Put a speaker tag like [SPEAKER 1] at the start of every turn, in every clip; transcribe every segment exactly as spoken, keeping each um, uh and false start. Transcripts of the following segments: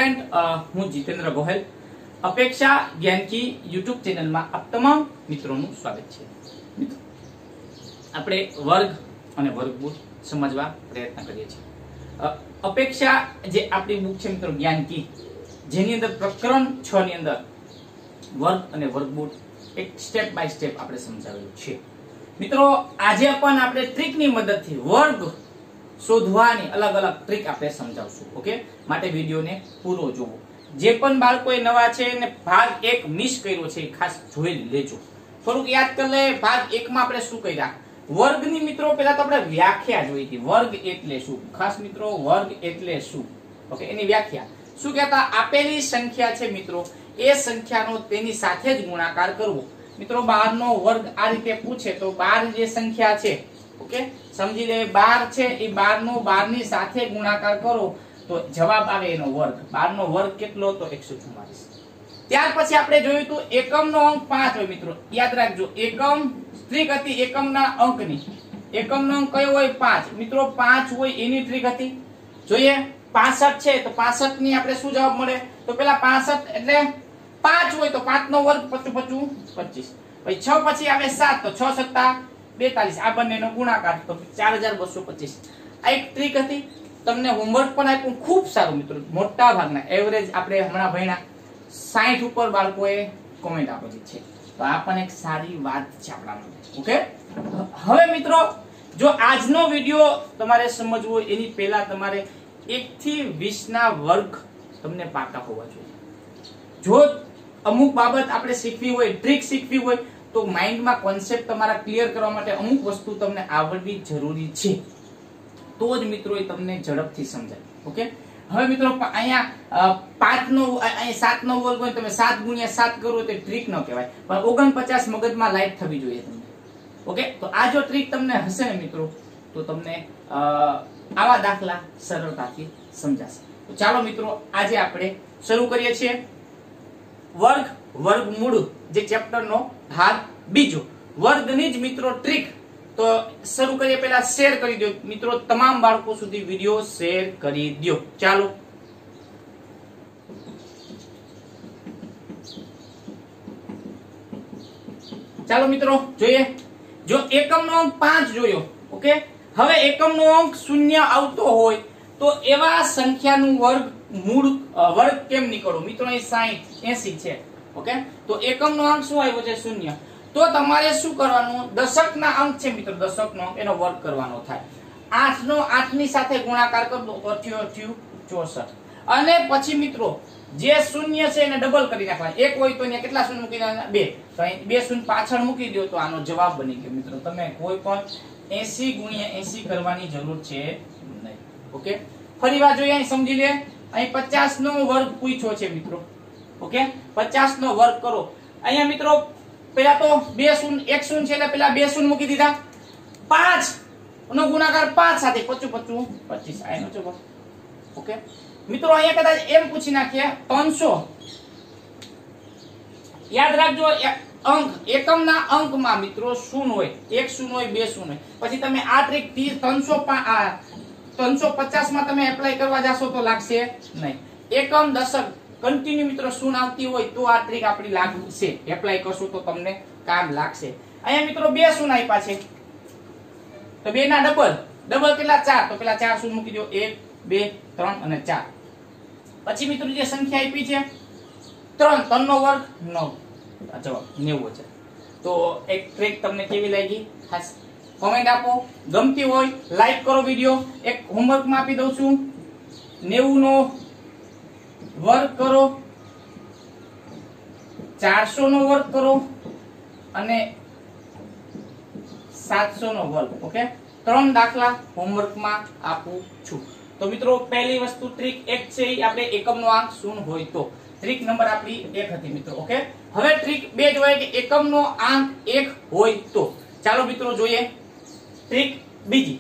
[SPEAKER 1] Student, હું જીતેન્દ્ર ગોહેલ અપેક્ષા જ્ઞાન કી યુટ્યુબ ચેનલમાં આપ તમામ મિત્રોનું સ્વાગત છે। મિત્રો આપણે વર્ગ અને વર્ગમૂળ સમજવા પ્રયત્ન કરીએ છીએ। અપેક્ષા જે આપણી બુક છે મિત્રો જ્ઞાન કી, જેની અંદર પ્રકરણ છ ની અંદર વર્ગ અને વર્ગમૂળ એક સ્ટેપ બાય સ્ટેપ આપણે સમજાવેલું છે। મિત્રો આજે પણ આપણે ટ્રીકની મદદથી વર્ગ શોધવાની અલગ અલગ ટ્રીક આપણે સમજાવશું। ઓકે, માટે વિડીયોને પૂરો જોવો। જે પણ બાળકોએ નવા છે ને ભાગ એક મિસ કર્યો છે ખાસ જોઈ લેજો। થોડુંક યાદ કરી લે, ભાગ એક માં આપણે શું કર્યા? વર્ગની મિત્રો પહેલા તો આપણે વ્યાખ્યા જોઈ હતી। વર્ગ એટલે શું? ખાસ મિત્રો વર્ગ એટલે શું? ઓકે, એની વ્યાખ્યા શું કહેતા? આપેલી સંખ્યા છે મિત્રો, એ સંખ્યાનો તેની સાથે જ ગુણાકાર કરવો। મિત્રો બાર નો વર્ગ આ રીતે પૂછે તો બાર જે સંખ્યા છે, ઓકે સમજી લે, બાર છે એ બાર નો બાર ની સાથે ગુણાકાર કરો તો જવાબ આવે એનો વર્ગ। બાર નો વર્ગ કેટલો? તો એકસો ચુમ્માલીસ। ત્યાર પછી આપણે જોયું તો એકમ નો અંક પાંચ હોય મિત્રો, યાદ રાખજો। એકમ ટ્રીક હતી એકમ ના અંકની, એકમ નો અંક કયો હોય? પાંચ। મિત્રો પાંચ હોય એની ટ્રીક હતી, જોઈએ પાસઠ છે તો પાસઠ ની આપણે શું જવાબ મળે? તો પેલા પાસઠ એટલે પાંચ હોય તો પાંચ નો વર્ગ પચું પચું પચીસ। પછી છ પછી આવે સાત તો છ સત્તા બેતાલીસ, આ બંનેનો ગુણાકાર તો ચાર હજાર બસો પચીસ। આ એક ટ્રીક હતી। તમને હોમવર્ક પણ આપ્યું ખૂબ સારું મિત્રો, મોટા ભાગના એવરેજ આપણે હમણાં ભણ્યા સાઠ ઉપર બાળકોએ કોમેન્ટ આપેલી છે, તો આ પણ એક સારી વાત છે આપણા માટે। ઓકે, હવે મિત્રો જો આજનો વિડિયો તમારે સમજવો હોય એની પહેલા તમારે એક થી વીસ ના વર્ગ તમને પાકા હોવા જોઈએ। જો અમુક બાબત આપણે શીખવી હોય, ટ્રીક શીખવી હોય તો માઇન્ડમાં કોન્સેપ્ટ તમારા ક્લિયર કરવા માટે અમુક વસ્તુ તમને આવડવી જરૂરી છે, તો જ મિત્રો એ તમને ઝડપથી સમજાય। ઓકે, હવે મિત્રો અહીંયા પાંચ નો અહીંયા સાત નો વર્ગ હોય તમે સાત ગુણ્યા સાત કરો તો ટ્રીક ન કહેવાય, પણ ઓગણપચાસ મગજમાં લાઈટ થવી જોઈએ તમને। ઓકે, તો આ જો ટ્રીક તમને હશે ને મિત્રો તો તમને આવા દાખલા સરળતાથી સમજાશે। તો ચાલો મિત્રો આજે આપણે શરૂ કરીએ છીએ વર્ગ વર્ગમૂળ જે ચેપ્ટર નો ભાગ બીજો, વર્ગની જ મિત્રો ટ્રીક। તો શરૂ કરીએ પહેલા શેર કરી દો મિત્રો, તમામ બાળકો સુધી વિડિયો શેર કરી દો। ચાલો ચાલો મિત્રો જોઈએ, જો એકમ નો અંક પાંચ જોયો, ઓકે હવે એકમ નો અંક શૂન્ય આવતો હોય તો એવા સંખ્યાનું વર્ગ મૂળ વર્ગ કેમ નીકળો? મિત્રો અહીં સાઠ એસી છે, ઓકે તો એકમ નો અંક શું આવ્યો છે? શૂન્ય। તો તમારે શું કરવાનું? દશક ના અંક છે મિત્રો, દશક નો અંક એનો વર્ગ કરવાનો થાય। આઠ નો આઠ ની સાથે ગુણાકાર કરો તો થયું થયું ચોસઠ। અને પછી મિત્રો જે શૂન્ય છે એને ડબલ કરી નાખવાના, એક હોય તો અહીંયા કેટલા શૂન્ય મૂકી દેવાના? બે, તો અહીં બે શૂન્ય પાછળ મૂકી દો તો આનો જવાબ બની ગયો મિત્રો। તમે કોઈ પણ એસી ગુણ્યા એસી કરવાની જરૂર છે નહીં। ઓકે, ફરી વાર જોઈએ, અહીં સમજી લે, અહીં પચાસ નો વર્ગ પૂછ્યો છે મિત્રો, ઓકે પચાસ નો વર્ગ કરો। અહીંયા મિત્રો પેલા તો બે શૂન્ય એક શૂન્ય છે એટલે પેલા બે શૂન્ય મૂકી દીધા, પાંચ નો ગુણાકાર પાંચ સાથે પચું પચું પચીસ, આ એનો જવાબ। ઓકે મિત્રો અહીંયા કદાચ એમ પૂછી નાખીએ ત્રણસો, યાદ રાખજો અંક એકમના અંકમાં મિત્રો શૂન્ય હોય, એક શૂન્ય હોય, બે શૂન્ય હોય, પછી તમે આ ટ્રીક ત્રણસો ત્રણસો પચાસ માં તમે એપ્લાય કરવા જાશો તો લાગશે નહીં। એકમ દશક કન્ટિન્યુ મિત્રો શૂન્ય આવતી હોય તો આ ટ્રીક આપણી લાગુ છે, એપ્લાય કરશો તો તમને કામ લાગશે। અહીંયા મિત્રો બે શૂન્ય આપ્યા છે તો બે ના ડબલ, ડબલ કેટલા? ચાર, તો પેલા ચાર શૂન્ય મૂકી દો, એક બે ત્રણ અને ચાર। પછી મિત્રો જે સંખ્યા આપી છે ત્રણ, ત્રણ નો વર્ગ નવ, જવાબ નેવું છે। તો એક ટ્રીક તમને કેવી લાગી ખાસ કોમેન્ટ આપો, ગમતી હોય લાઈક કરો વિડિયો। એક હોમવર્ક માં આપી દઉં છું, નેવું નો વર્ગ કરો, ચારસો નો વર્ગ કરો અને સાતસો નો વર્ગ। ઓકે, ત્રણ દાખલા હોમવર્ક માં આપું છું। તો મિત્રો પહેલી વસ્તુ ટ્રીક એક છે, આપણે એકમ નો અંક શૂન્ય હોય તો, ટ્રીક નંબર આપણી એક હતી મિત્રો। ઓકે, હવે ટ્રીક બે જોઈએ કે એકમ નો અંક એક હોય તો। ચાલો મિત્રો જોઈએ ટ્રીક બીજી।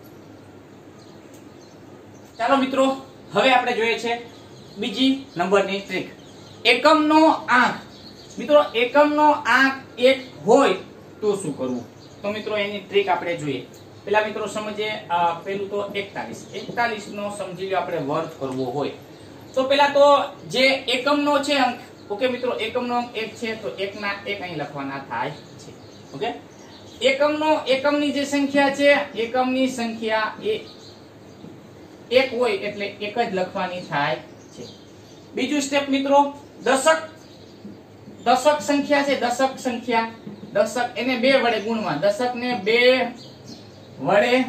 [SPEAKER 1] ચાલો મિત્રો હવે આપણે જોઈએ છે બીજી નંબરની ટ્રીક, એકમ નો અંક। મિત્રો એકમ નો અંક એક હોય તો શું કરવું? તો મિત્રો એની ટ્રીક આપણે જોઈએ। પેલા મિત્રો સમજીએ, પેલું તો એકતાલીસ, એકતાલીસ નો સમજી લો આપણે વર્ગ કરવો હોય તો પેલા તો જે એકમનો છે અંક, ઓકે મિત્રો, એકમનો અંક એક છે તો એક ના એક અહીં લખવાના થાય છે. ઓકે, એકમનો એકમની જે સંખ્યા છે, એકમની સંખ્યા એ એક હોય એટલે એક જ લખવાની થાય છે. બીજું સ્ટેપ મિત્રો, દશક દશક સંખ્યા છે, દશક સંખ્યા, દશક એને બે વડે ગુણવા, દશક ને બે વડે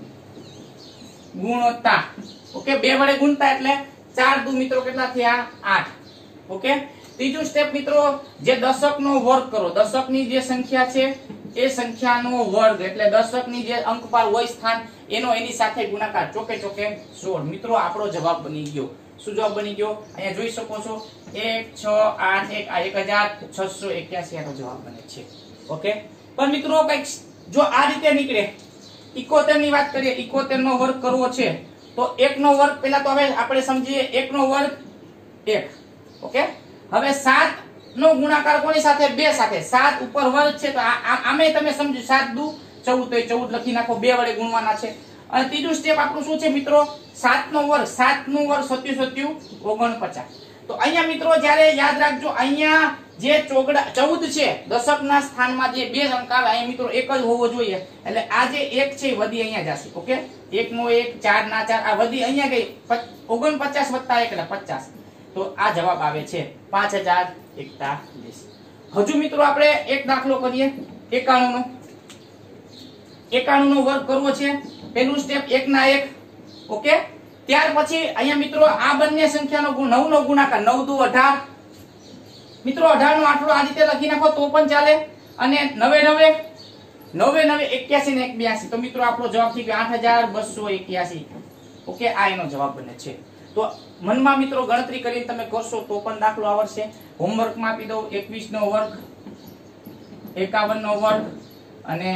[SPEAKER 1] ગુણતા. ઓકે, બે વડે ગુણતા એટલે ચાર દુ મિત્રો કેટલા થયા? આઠ. ઓકે, ત્રીજું સ્ટેપ મિત્રો, જે દશકનો વર્ગ કરો, દશકની જે સંખ્યા છે એ સંખ્યાનો વર્ગ એટલે દશકની જે અંક પાર હોય સ્થાન એનો એની સાથે ગુણાકાર, ચોકે ચોકે સોળ. મિત્રો આપણો જવાબ બની ગયો. શું જવાબ બની ગયો? અહીંયા જોઈ શકો છો, એક છ આઠ એક આ એક હજાર છસો એક્યાસી આનો જવાબ બને છે. ઓકે, પણ મિત્રો કઈક જો આ રીતે નીકળે, ઇકોતેર ની વાત કરીએ, ઇકોતેર નો વર્ગ કરવો છે તો એક નો વર્ગ, પેલા તો હવે આપણે સમજીએ એક નો વર્ગ એક. ઓકે, હવે સાત નો ગુણાકાર કોની સાથે? બે સાથે. સાત ઉપર વર્ગ છે તો આમે તમે સમજો, સાત દુ ચૌદ, તો ચૌદ લખી નાખો, બે વડે ગુણવાના છે. અને ત્રીજું સ્ટેપ આપણું શું છે મિત્રો? સાત નો વર્ગ, સાત નો વર્ગ સત્યુ સત્યુ ઓગણપચાસ. તો અહીંયા મિત્રો જ્યારે યાદ રાખજો, અહીંયા જે ચોગડા ચૌદ છે દશકના સ્થાનમાં જે બે અંક આવે અહીંયા મિત્રો એક જ હોવો જોઈએ, એટલે આ જે એક છે એ વધી અહીંયા જશે. ઓકે, એક નો એક, ચાર ના ચાર, આ વધી અહીંયા ગઈ, ઓગણપચાસ વત્તા એક એટલે પચાસ. તો આ જવાબ આવે છે પાંચ હજાર એકતાલીસ. હજુ મિત્રો આપણે એક દાખલો કરીએ, એકાણું નો. એકાણું નો વર્ગ કરવો છે, પેલું સ્ટેપ એક ના એક. ઓકે, ત્યાર પછી અહીંયા મિત્રો આ બંને સંખ્યાનો નવ નો ગુણાકાર, નવ દુ અઢાર. મિત્રો અઢાર નો આટલો આ રીતે લખી નાખો તો પણ ચાલે, અને નવે નવે નવે નવે એક્યાસી ને એક બ્યાસી. તો મિત્રો આપણો જવાબ થઈ ગયો આઠ હજાર બસો એક્યાસી. ઓકે, આ એનો જવાબ બને છે. તો મનમાં મિત્રો ગણતરી કરીને તમે કરશો તો પણ દાખલો આવડશે. હોમવર્કમાં આપી દઉં, એકવીસ નો વર્ગ, એકાવન નો વર્ગ અને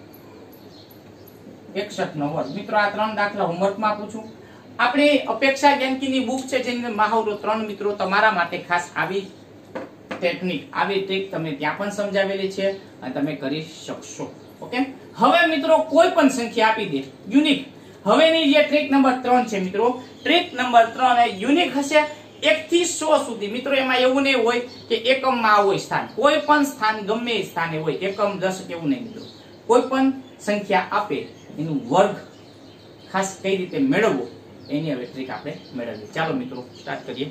[SPEAKER 1] એકસઠ નો વર્ગ. મિત્રો આ ત્રણ દાખલા હોમવર્કમાં આપું છું. આપણી અપેક્ષા જ્ઞાનકીની બુક છે જેની અંદર મહાવરો ત્રણ મિત્રો તમારા માટે ખાસ આવી ટેકનિક, આવી ટ્રીક તમને ત્યાં પણ સમજાવેલી છે અને તમે કરી શકશો. ઓકે, હવે મિત્રો કોઈ પણ સંખ્યા આપી દે યુનિક. હવેની જે ટ્રીક નંબર ત્રણ છે મિત્રો, ટ્રીક નંબર ત્રણ એ યુનિક હશે એક થી સો સુધી. મિત્રો એમાં એવું નહીં હોય કે એકમમાં હોય સ્થાન, કોઈ પણ સ્થાન ગમે એ સ્થાને હોય, એકમ દશક એવું નહીં મિત્રો. કોઈ પણ સંખ્યા આપે એનું વર્ગ ખાસ કઈ રીતે મેળવવો એની હવે ટ્રીક આપણે મેળવીએ. ચાલો મિત્રો સ્ટાર્ટ કરીએ.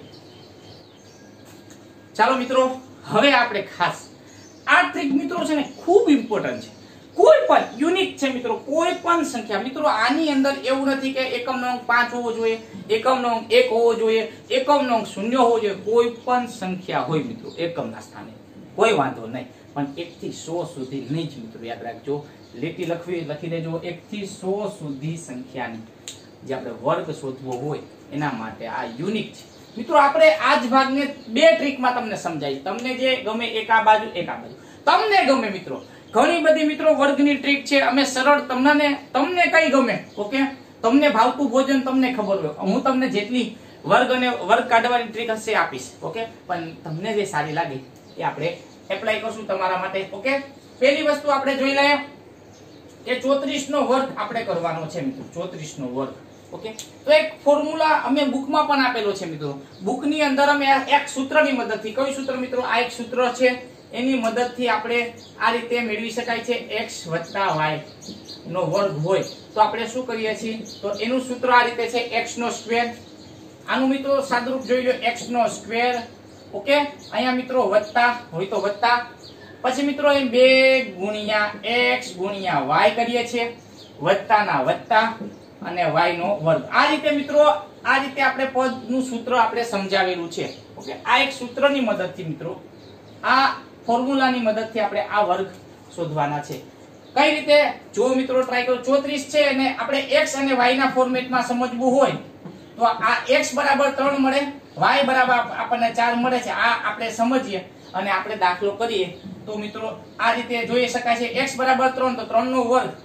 [SPEAKER 1] ચાલો મિત્રો, હવે આપણે ખાસ આ ટ્રીક મિત્રો છે ને ખૂબ ઇમ્પોર્ટન્ટ છે. કોઈ પણ યુનિક છે મિત્રો, કોઈ પણ સંખ્યા. મિત્રો આની અંદર એવું નથી કે એકમનો અંક પાંચ હોવો જોઈએ, એકમનો અંક એક હોવો જોઈએ, એકમનો અંક શૂન્ય હોવો જોઈએ. કોઈ પણ સંખ્યા હોય મિત્રો એકમના સ્થાને કોઈ વાંધો નહીં, પણ એક થી સો સુધી નહીં જ મિત્રો. યાદ રાખજો, લીટી લખવી લખી દેજો, એક થી સો સુધી સંખ્યાની જે આપણે વર્ગ શોધવો હોય એના માટે આ યુનિક છે મિત્રો. આપણે આ જ ભાગને બે ટ્રીકમાં તમને સમજાવી, તમને જે ગમે એક આ બાજુ એક આ બાજુ, તમને ગમે મિત્રો. ઘણી બધી મિત્રો વર્ગની ટ્રીક છે, અમે સરળ તમને તમને કઈ ગમે. ઓકે, તમને ભાવતું ભોજન તમને ખબર હોય, હું તમને જેટલી વર્ગ અને વર્ગ કાઢવાની ટ્રીક હશે આપીશ. ઓકે, પણ તમને જે સારી લાગે એ આપણે એપ્લાય કરશું તમારા માટે. ઓકે, પહેલી વસ્તુ આપણે જોઈ લઈએ કે ચોત્રીસ નો વર્ગ આપણે કરવાનો છે મિત્રો, ચોત્રીસ નો વર્ગ. ઓકે, તો એક ફોર્મ્યુલા અમે બુકમાં પણ આપેલો છે મિત્રો. બુકની અંદર અમે એક સૂત્રની મદદથી, કયું સૂત્ર મિત્રો? આ એક સૂત્ર છે, એની મદદથી આપણે આ રીતે મેળવી શકાય છે. x વત્તા y નો વર્ગ હોય તો આપણે શું કરીએ છીએ, તો એનું સૂત્ર આ રીતે છે, x નો સ્ક્વેર. આનું મિત્રો સાદુરૂપ જોઈ લો, x નો સ્ક્વેર. ઓકે, અહીંયા મિત્રો વત્તા હોય તો વત્તા, પછી મિત્રો એ બે ગુણ્યા x ગુણ્યા y કરીએ છીએ, વત્તા ના વત્તા અને y નો વર્ગ. આ રીતે મિત્રો આ રીતે આપણે પદનું સૂત્ર આપણે સમજાવેલું છે. ઓકે, આ એક સૂત્રની મદદથી મિત્રો, આ ફોર્મ્યુલાની મદદથી આપણે આ વર્ગ શોધવાના છે. કઈ રીતે જો મિત્રો ટ્રાય કરો. ચોત્રીસ છે અને આપણે x અને y ના ફોર્મેટમાં સમજવું હોય તો આ x બરાબર ત્રણ મળે, y બરાબર આપણને ચાર મળે છે. આ આપણે સમજીએ અને આપણે દાખલો કરીએ તો મિત્રો આ રીતે જોઈ શકાય છે. x બરાબર ત્રણ તો ત્રણ નો વર્ગ.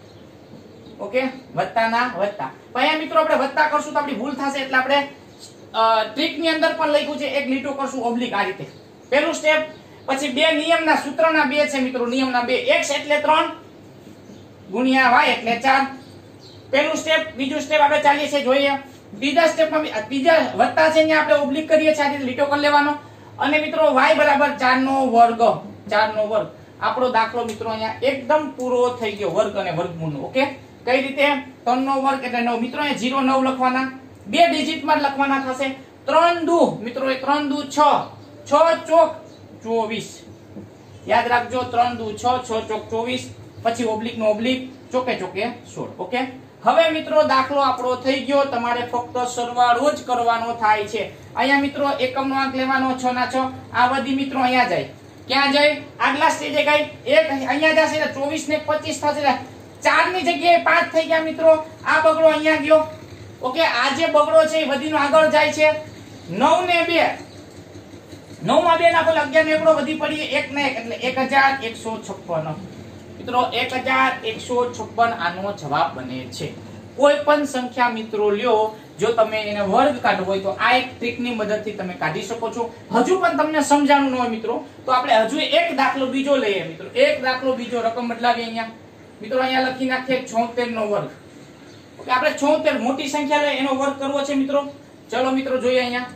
[SPEAKER 1] ઓકે, વત્તા ના વત્તા. અહીંયા મિત્રો આપણે વત્તા કરશું તો આપણી ભૂલ થશે, એટલે આપણે ટ્રીક ની અંદર પણ લખ્યું છે, એક લીટો કરશું ઓબ્લિક આ રીતે. પહેલું સ્ટેપ, પછી બે નિયમના સૂત્રના બે છે મિત્રો, નિયમના બે. x એટલે ત્રણ ગુણ્યા y એટલે ચાર. પહેલું સ્ટેપ. બીજું સ્ટેપ આપણે ચાલીએ છીએ જોઈએ. બીજા સ્ટેપમાં બીજા વત્તા છે અહીંયા આપણે ઓબ્લિક કરીએ છીએ, આ રીતે લીટો કરી લેવાનો. અને મિત્રો y બરાબર ચાર નો વર્ગ, ચાર નો વર્ગ આપણો દાખલો મિત્રો અહીંયા એકદમ પૂરો થઈ ગયો, વર્ગ અને વર્ગમૂળનો. ઓકે, કઈ રીતે? ત્રણ નો વર્ગ એટલે નવ. મિત્રો અહીંયા ઝીરો નવ લખવાના, બે ડિજિટમાં લખવાના થશે. ત્રણ દુ મિત્રો એ ત્રણ દુ છ, છ ચોક ચોવીસ. યાદ રાખજો, ત્રણ દુ છ, છ ચોક ચોવીસ, પછી ઓબ્લિક નો ઓબ્લિક, ચોકે ચોકે સોળ. ઓકે, હવે મિત્રો દાખલો આપણો થઈ ગયો. તમારે ફક્ત સરવાળો જ કરવાનો થાય છે. અહીંયા મિત્રો એકમ નો આંક લેવાનો, છ ના છ. આ બધી મિત્રો અહીંયા જાય, ક્યાં જાય? આગલા સ્ટેજે ગઈ. એક અહીંયા જશે એટલે ચોવીસ ને પચીસ થશે, ચાર ની જગ્યાએ પાંચ થઈ ગયા મિત્રો. આ બગડો અહીંયા ગયો. ઓકે, આ જે બગડો છે એ વધીનો આગળ જાય છે. નવ ને બે, નવ માં બે નાખો, અગિયાર ને એકડો વધી પડી, એક ને એક એટલે એક હજાર એકસો છપ્પન. મિત્રો એક હજાર એકસો છપ્પન આનો જવાબ બને છે. કોઈ પણ સંખ્યા મિત્રો લ્યો, જો તમે એને વર્ગ કાઢવો હોય તો આ એક ટ્રીકની મદદથી તમે કાઢી શકો છો. હજુ પણ તમને સમજાણું ન હોય મિત્રો, તો આપણે હજુ એક દાખલો બીજો લઈએ મિત્રો. એક દાખલો બીજો, રકમ બદલાવીએ અહીંયા મિત્રો. અહીંયા લખી નાખીએ છોતેર નો વર્ગ. ઓકે, આપણે છોતેર મોટી સંખ્યા લઈએ, એનો વર્ગ કરવો છે મિત્રો. ચલો મિત્રો જોઈએ અહીંયા.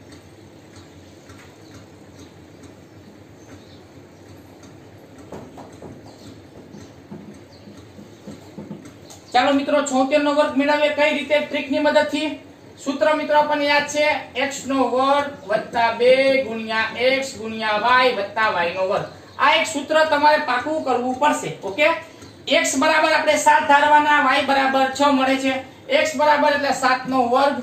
[SPEAKER 1] ચાલો મિત્રો છોતેર નો વર્ગ મેળવીએ. કઈ રીતે? ટ્રીકની મદદથી. સૂત્ર મિત્રો આપણને યાદ છે, x નો વર્ગ વત્તા બે ગુણ્યા x ગુણ્યા y વત્તા y નો વર્ગ. આ એક સૂત્ર તમારે પાકું કરવું પડશે. ઓકે, x બરાબર આપણે સાત ધારવાના, y બરાબર છ મળે છે. x બરાબર એટલે સાત નો વર્ગ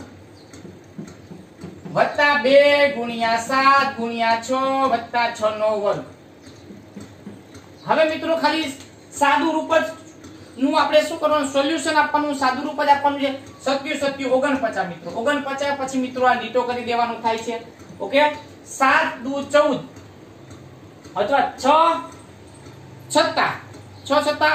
[SPEAKER 1] વત્તા બે ગુણ્યા સાત ગુણ્યા છ વત્તા છ નો વર્ગ. હવે મિત્રો ખાલી સાદું રૂપ જ નું આપણે શું કરવાનું? સોલ્યુશન આપવાનું, સાદું રૂપ જ આપવાનું છે. સત્યુ સત્યુ ઓગણપચાસ મિત્રો. ઓગણપચાસ પછી મિત્રો આ લીટો કરી દેવાનું થાય છે. ઓકે, સાત દુ ચૌદ અથવા છ છત્તા છ છત્તા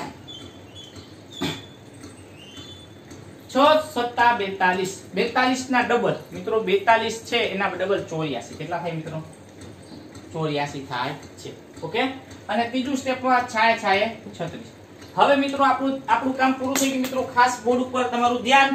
[SPEAKER 1] છ સત્તા બેતાલીસ. બેતાલીસ ના ડબલ મિત્રો, બેતાલીસ છે એના ડબલ ચોર્યાસી. કેટલા થાય મિત્રો? ચોર્યાસી થાય છે. ઓકે, અને ત્રીજું સ્ટેપમાં છાય છાય છત્રીસ. હવે મિત્રો આપણું આપણું કામ પૂરું થઈ ગયું મિત્રો. ખાસ બોર્ડ ઉપર તમારું ધ્યાન.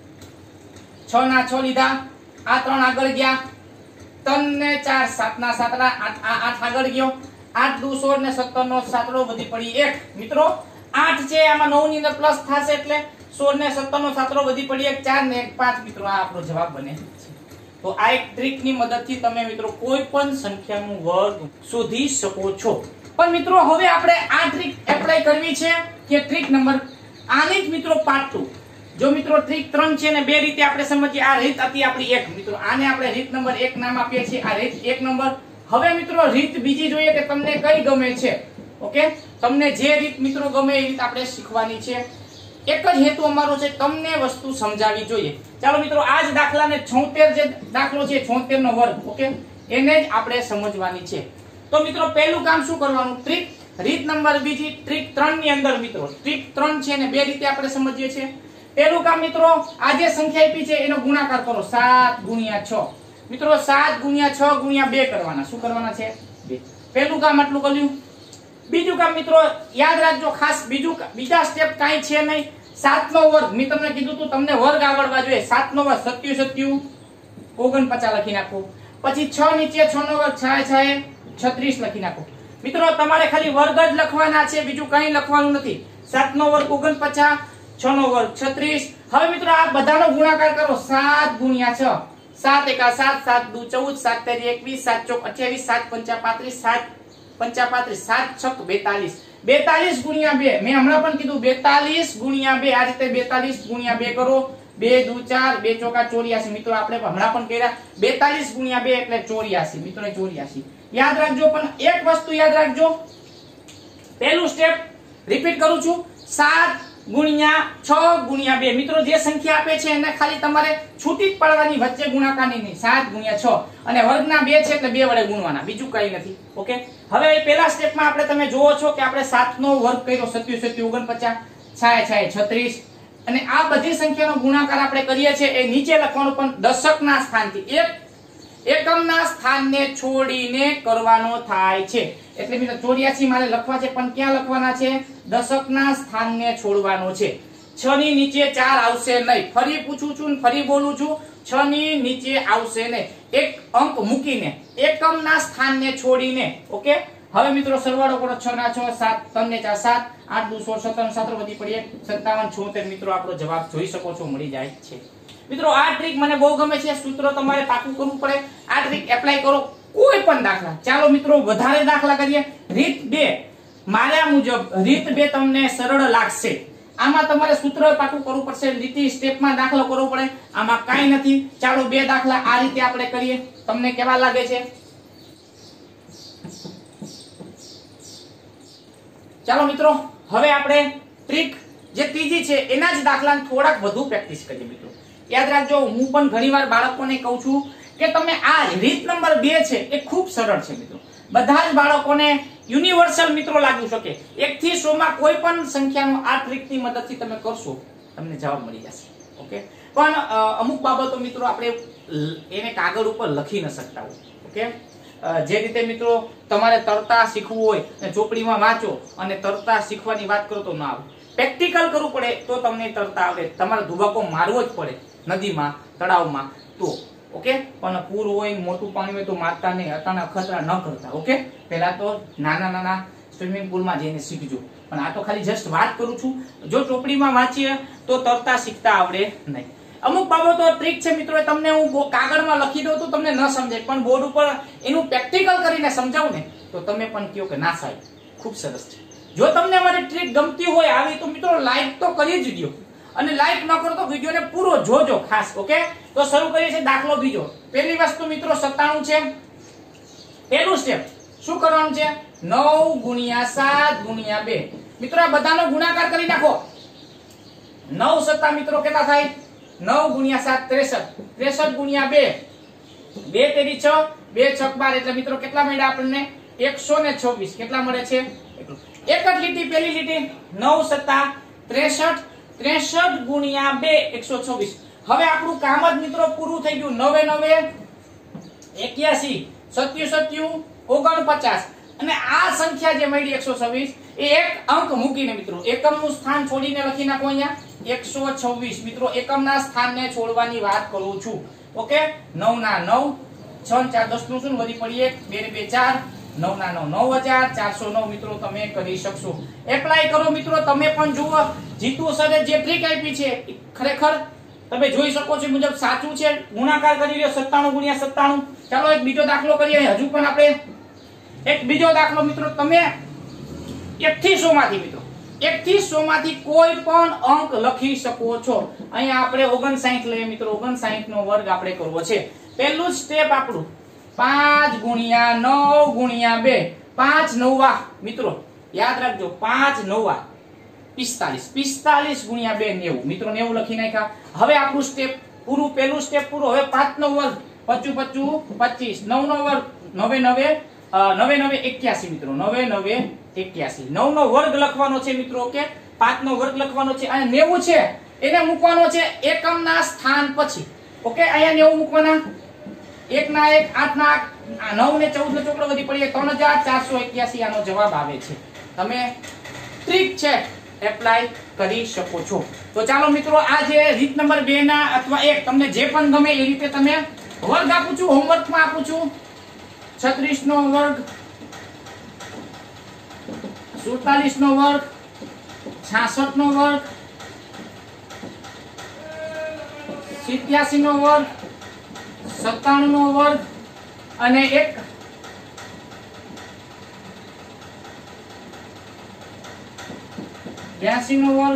[SPEAKER 1] છ ના છ લીધા, આ ત્રણ આગળ ગયા, ત્રણ ને ચાર સાત ના સાતડા, આઠ આગળ ગયો, આઠ દુ સોળ ને સત્તર નો સાતડો વધી પડી એક. મિત્રો આઠ છે આમાં નવ ની અંદર પ્લસ થશે એટલે સોળ ને સત્તર નો સાતડો વધી પડી એક, ચાર ને એક પાંચ. મિત્રો આ આપણો જવાબ બને છે. તો આ એક ટ્રીક ની મદદથી તમે મિત્રો કોઈ પણ સંખ્યાનું વર્ગ શોધી શકો છો. પણ મિત્રો હવે આપણે આ ટ્રીક એપ્લાય કરવી છે કે ટ્રીક નંબર આની જ મિત્રો પાર્ટ ટુ. જો મિત્રો ટ્રીક ત્રણ છે ને બે રીતે આપણે સમજીએ. આ રીત હતી આપણી એક મિત્રો, આને આપણે રીત નંબર એક નામ આપીએ છીએ. આ રીત એક નંબર. હવે મિત્રો રીત બીજી જોઈએ કે તમને કઈ ગમે છે. ઓકે, તમને જે રીત મિત્રો ગમે એ રીત આપણે શીખવાની છે. એક જ હેતુ અમારો છે, તમને વસ્તુ સમજાવવી જોઈએ. ચાલો મિત્રો આ જ દાખલાને છોતેર જે દાખલો છે છોતેર નો વર્ગ, ઓકે, એને જ આપણે સમજવાની છે. તો મિત્રો પહેલું કામ શું કરવાનું? ટ્રીક રીત નંબર બીજી ટ્રીક ત્રણ ની અંદર મિત્રો ટ્રીક ત્રણ છે ને બે રીતે આપણે સમજીએ છીએ. પહેલું કામ મિત્રો આ જે સંખ્યા આપી છે એનો ગુણાકાર કરો. સાત ગુણ્યા છ મિત્રો, સાત ગુણ્યા છ ગુણ્યા બે કરવાના. શું કરવાના છે? બે. પહેલું કામ આટલું કર્યું. બીજું કામ મિત્રો યાદ રાખજો ખાસ, બીજું બીજા સ્ટેપ કાંઈ છે નહીં. સાત નો વર્ગ મેં તમને કીધું તું, તમને વર્ગ આવડવા જોઈએ. સાત નો વર્ગ સત્યુ સત્યુ ઓગણપચાસ લખી નાખો. પછી છ નીચે છ નો વર્ગ છાય છાય છત્રીસ લખી નાખો. મિત્રો તમારે ખાલી વર્ગ જ લખવાના છે, બીજું કઈ લખવાનું નથી. સાત નો વર્ગ ઓગણપચાસ, છ નો વર્ગ છત્રીસ. હવે મિત્રો આ બધાનો ગુણાકાર કરો. સાત ગુણ્યા છ, સાત એકા સાત, સાત દુ ચૌદ, સાત તેરી એકવીસ, સાત ચોક અઠ્યાવીસ, સાત પંચા પાંત્રીસ, સાત પંચા પાંત્રીસ, સાત છક બેતાલીસ. બેતાલીસ ગુણ્યા બે મેં હમણાં પણ કીધું, બેતાલીસ ગુણ્યા બે. આ રીતે બેતાલીસ ગુણ્યા બે કરો. બે દુ ચાર, બે ચોકા ચોર્યાસી. મિત્રો આપણે હમણાં પણ કર્યા. બેતાલીસ ગુણ્યા બે એટલે ચોર્યાસી. મિત્રો ચોર્યાસી યાદ રાખજો. પણ એક વસ્તુ યાદ રાખજો, પહેલું સ્ટેપ રિપીટ કરું છું. સાત ગુણ્યા છ ગુણ્યા બે. મિત્રો જે સંખ્યા આપે છે એને ખાલી તમારે છૂટી જ પાડવાની, વચ્ચે ગુણાકારની નહીં. સાત ગુણ્યા છ અને વર્ગના બે છે એટલે બે વડે ગુણવાના, બીજું કઈ નથી. ઓકે, હવે પહેલા સ્ટેપમાં આપણે તમે જોવો છો કે આપણે સાત નો વર્ગ કર્યો. સત્યુ સત્યુ ઓગણપચાસ, છાય છાય છત્રીસ. અને આ બધી સંખ્યાનો ગુણાકાર આપણે કરીએ છીએ એ નીચે લખવાનું, પણ દશકના સ્થાનથી. એક એકમના સ્થાનને છોડીને કરવાનો થાય છે. એટલે મિત્રો ચોર્યાસી મારે લખવા છે, પણ ક્યાં લખવાના છે? દશકના સ્થાનને છોડવાનો છે. છ ની નીચે ચાર આવશે નહીં. ફરી પૂછું છું, ફરી બોલું છું, છ ની નીચે આવશે નહીં. એક અંક મૂકીને, એકમના સ્થાનને છોડીને. ઓકે, હવે મિત્રો સરવાળો કરો. છ ના છ, સાત, ત્રણ ને ચાર સાત, આઠ દુ સોળ, સત્તર સત્તર વધી પડીએ સત્તાવન છોતેર. મિત્રો આપણો જવાબ જોઈ શકો છો, મળી જાય છે. મિત્રો આ ટ્રીક મને બહુ ગમે છે. સૂત્ર તમારે પાકું કરવું પડે. આ ટ્રીક એપ્લાય કરો કોઈ પણ દાખલા. ચાલો મિત્રો વધારે દાખલા કરીએ. રીત બે માર્યા મુજબ, રીત બે તમને સરળ લાગશે. આમાં તમારે સૂત્ર પાકું કરવું પડશે. લીટી સ્ટેપમાં દાખલો કરવો પડે. આમાં કાઈ નથી. ચાલો બે દાખલા આ રીતે આપણે કરીએ. તમને કેવા લાગે છે? ચાલો મિત્રો હવે આપણે ટ્રીક જે ત્રીજી છે એના જ દાખલા થોડાક વધુ પ્રેક્ટિસ કરીએ. મિત્રો યાદ રાખજો, હું પણ ઘણીવાર બાળકોને કહું છું કે તમે આ રીત નંબર બે છે એ ખૂબ સરળ છે. મિત્રો બધા જ બાળકોને યુનિવર્સલ મિત્રો લાગી શકે. એક થી સો માં કોઈ પણ સંખ્યાનો આ ટ્રીકની મદદથી તમે કરશો, તમને જવાબ મળી જશે. ઓકે, પણ અમુક બાબતો મિત્રો આપણે એને કાગળ ઉપર લખી ન શકતા હોય. ઓકે, જે રીતે મિત્રો તમારે તરતા શીખવું હોય અને ચોપડીમાં વાંચો અને તરતા શીખવાની વાત કરો તો ના આવે. પ્રેક્ટિકલ કરવું પડે તો તમને તરતા આવડે. તમારે ધુબાકો મારવો જ પડે નદીમાં, તળાવમાં તો. ઓકે, પણ પૂર હોય, મોટું પાણી હોય તો મારતા નહીં, અતાના ખતરા ન કરતા. ઓકે, પહેલા તો નાના નાના સ્વિમિંગ પુલમાં જઈને શીખજો. પણ આ તો ખાલી જસ્ટ વાત કરું છું. જો ચોપડીમાં વાંચીએ તો તરતા શીખતા આવડે નહીં. અમુક બાબતો ટ્રીક છે મિત્રો, તમને હું કાગળમાં લખી દઉં તો તમને ન સમજાય, પણ બોર્ડ ઉપર એનું પ્રેક્ટિકલ કરીને સમજાવું ને તો તમે પણ કહો કે ના સાહેબ ખૂબ સરસ છે. જો તમને અમારી ટ્રીક ગમતી હોય આવી તો મિત્રો લાઈક તો કરી જ દો, અને લાઈક ન કરો તો વિડીયોને પૂરો જોજો ખાસ. ઓકે, તો શરૂ કરીએ છીએ દાખલો બીજો. પહેલી વસ્તુ મિત્રો સત્તાણું છે. પહેલું સ્ટેપ શું કરવાનું છે? નવ ગુણ્યા સાત ગુણ્યા બે. મિત્રો આ બધાનો ગુણાકાર કરી નાખો. નવ સત્તા મિત્રો કેટલા થાય? નવ ગુણ્યા સાત ત્રેસઠ, ત્રેસઠ ગુણ્યા બે, બે તેરી છ, બે છક બાર. એટલે મિત્રો કેટલા મળ્યા આપણને? એકસો ને છવ્વીસ. કેટલા મળે છે? એક જ લીટી, પહેલી લીટી નવ સત્તા ત્રેસઠ, ત્રેસઠ ગુણ્યા બે એકસો છવ્વીસ. હવે આપણું કામ જ મિત્રો પૂરું થઈ ગયું. નવે નવે એક્યાસી, સત્યુ સત્યુ ઓગણપચાસ. અને આ સંખ્યા જે મળી એકસો છવ્વીસ એ એક અંક મૂકીને મિત્રો એકમનું સ્થાન છોડીને લખી નાખો. અહીંયા એકસો છવ્વીસ. મિત્રો એકમના સ્થાનને છોડવાની વાત કરું છું. ઓકે, નવ ના નવ, છ ચાર દસ નું શું વધી પડીએ, બે ને બે ચાર, નવ ના નવ નવ હજાર ચારસો નવ. મિત્રો તમે કરી શકશો. એપ્લાય કરો મિત્રો. તમે પણ જુઓ જીતુ સરે જે ટ્રીક આપી છે ખરેખર તમે જોઈ શકો છો મુજબ સાચું છે. ગુણાકાર કરી લ્યો સત્તાણું ગુણ્યા સત્તાણું. ચાલો એક બીજો દાખલો કરીએ. હજુ પણ આપણે એક બીજો દાખલો મિત્રો તમે એક થી સો માંથી મિત્રો એક થી સો માંથી કોઈ પણ અંક લખી શકો છો. અહીંયા આપણે ઓગણસાઠ લઈએ મિત્રો. ઓગણસાઠ નો વર્ગ આપણે કરવો છે. પહેલું સ્ટેપ આપણું પાંચ ગુણ્યા નવ ગુણ્યા બે. પાંચ નવા મિત્રો યાદ રાખજો, પાંચ નવા પિસ્તાલીસ. પિસ્તાલીસ ગુણ્યા બે નેવું. મિત્રો નેવું લખી નાખ્યા. હવે આપણું સ્ટેપ પૂરું. પહેલું સ્ટેપ પૂરું. હવે પાંચ નો વર્ગ પચું પચું પચીસ. નવ નો વર્ગ નવે નવે નવે નવે એક્યાસી. મિત્રો નવે નવે એક્યાસી. નવ નો વર્ગ લખવાનો છે મિત્રો. ઓકે, પાંચ નો વર્ગ લખવાનો છે અને નેવું છે એને મૂકવાનો છે એકમના સ્થાન પછી. ઓકે, અહીંયા નેવું મૂકવાના. એક ના એક, આઠ ના આઠ, નવ ને ચૌદ નો ચોકડો વધી પડીએ ત્રણ હજાર ચારસો એક્યાસી. આનો જવાબ આવે છે. તમે ટ્રીક છે એપ્લાય કરી શકો છો. તો ચાલો મિત્રો આ જે રીત નંબર બે ના અથવા એક તમને જે પણ ગમે એ રીતે તમે વર્ગ આપું છું, હોમવર્કમાં આપું છું. છત્રીસ નો વર્ગ, સુડતાલીસ નો વર્ગ, છાસઠ નો વર્ગ, સિત્યાસી નો વર્ગ, સત્તાણું નો વર્ગ અને એક બ્યાસી નો વર્ગ.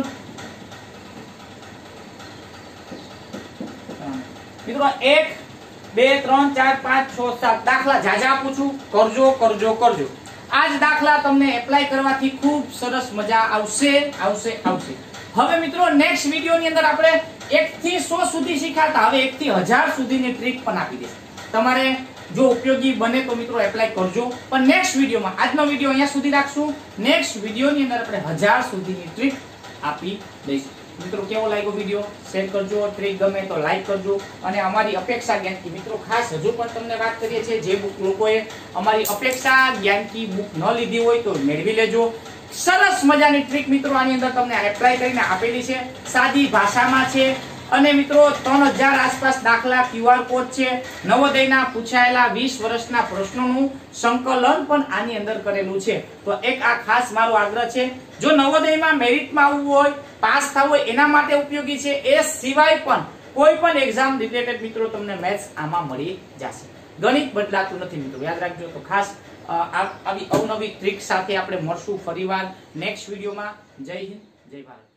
[SPEAKER 1] મિત્રો એક બે ત્રણ ચાર પાંચ છ સાત દાખલા જાજા આપું છું. કરજો કરજો કરજો. આ જ દાખલા તમને એપ્લાય કરવાથી ખૂબ સરસ મજા આવશે આવશે આવશે. હવે મિત્રો નેક્સ્ટ વિડીયો ની અંદર આપણે એક થી સો સુધી શીખાતા હવે એક થી હજાર સુધીની ટ્રીક પણ આપી દઈશ. તમારે જો ઉપયોગી બને તો મિત્રો એપ્લાય કરજો. પણ નેક્સ્ટ વિડીયોમાં, આજનો વિડીયો અહીંયા સુધી રાખશું. નેક્સ્ટ વિડીયોની અંદર આપણે હજાર સુધીની ટ્રીક આપી દઈશું. મિત્રો કેવો લાગ્યો વિડીયો શેર કરજો. ટ્રીક ગમે તો લાઈક કરજો. અને અમારી અપેક્ષા જ્ઞાનકી મિત્રો ખાસ હજુ પણ તમને વાત કરીએ છીએ જે બુક લોકોએ અમારી અપેક્ષા જ્ઞાનકી બુક ન લીધી હોય તો મેળવી લેજો. સરસ મજાની ટ્રીક મિત્રો આની અંદર તમને એપ્લાય કરીને આપેલી છે, સાદી ભાષામાં છે અને મિત્રો ત્રણ હજાર આસપાસ દાખલા, ક્યુઆર કોડ છે, નવોદયના પૂછાયેલા વીસ વર્ષના પ્રશ્નોનું સંકલન પણ આની અંદર કરેલું છે. તો એક આ ખાસ મારો આગ્રહ છે, જો નવોદયમાં મેરિટમાં આવવું હોય, પાસ થવું હોય એના માટે ઉપયોગી છે. એ સિવાય પણ કોઈ પણ એક્ઝામ રિલેટેડ મિત્રો તમને મેથ્સ આમાં મળી જશે. ગણિત બદલાતું નથી મિત્રો, યાદ રાખજો. તો ખાસ આવી અવનવી ટ્રીક સાથે આપણે મળશું ફરીવાર નેક્સ્ટ વિડીયોમાં. જય હિન્દ, જય ભારત.